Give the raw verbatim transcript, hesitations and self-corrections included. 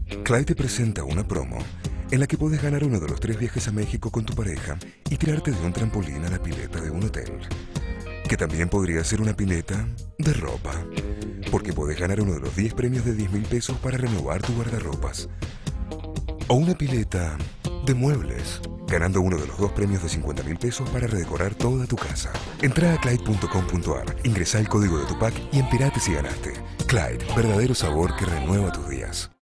Clyde te presenta una promo en la que puedes ganar uno de los tres viajes a México con tu pareja y tirarte de un trampolín a la pileta de un hotel. Que también podría ser una pileta de ropa, porque puedes ganar uno de los diez premios de diez mil pesos para renovar tu guardarropas. O una pileta de muebles, ganando uno de los dos premios de cincuenta mil pesos para redecorar toda tu casa. Entra a Clyde punto com punto a r, ingresa el código de tu pack y empírate si ganaste. Clyde, verdadero sabor que renueva tus días.